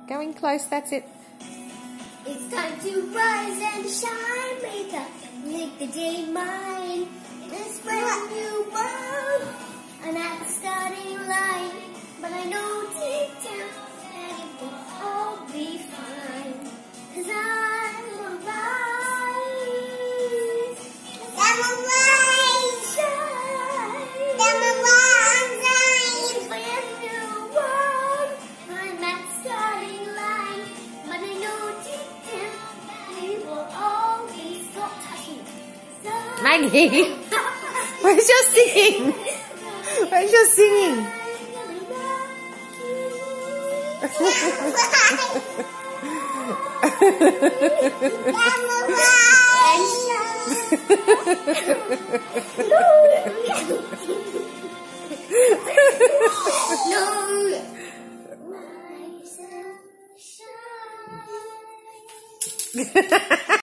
Going close, that's it. It's time to rise and shine, make the day mine. This brand new world, I'm at the starting line, but I know deep down that it will all be fine. 'Cause I'm alive. I'm alive. Shine. I'm alive. This brand new world, I'm at the starting line, but I know deep down we will all be stop touching. Maggie, where's your singing? Where's your singing? No.